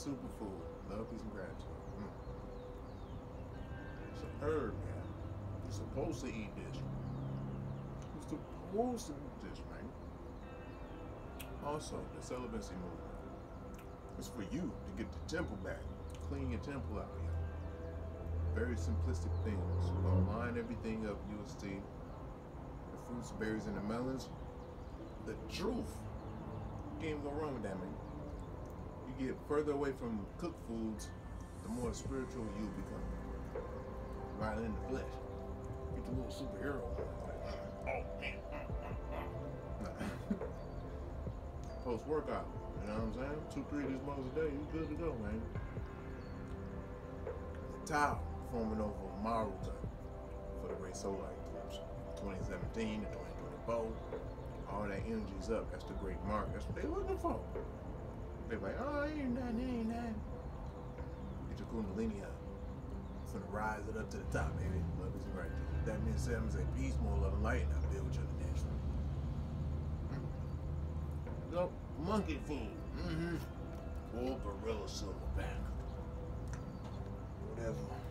superfood. Love, peace, and gratitude. It's an herb, man. You're supposed to eat this. You're supposed to eat this, man. Also, the celibacy movement. It's for you to get the temple back. Clean your temple out here. Very simplistic things. We're gonna line everything up. You'll see the fruits, the berries, and the melons. The truth. You can't even go wrong with that, man. You get further away from cooked foods, the more spiritual you become. Right in the flesh. Get the little superhero. Oh man. Post workout. You know what I'm saying? 2-3 of these mugs a day, you good to go, man. The towel forming over Maruta for the Ray Soul Light Groups. 2017 to 2024. All that energy's up. That's the great mark. That's what they're looking for. They're like, oh, ain't nothing, ain't nothing. Get your Kundalini up. Finna rise it up to the top, baby. Love is right. That means 7 say peace, more love and light, and I'll build you in the next one. Go, monkey food. Or gorilla silverback. Whatever.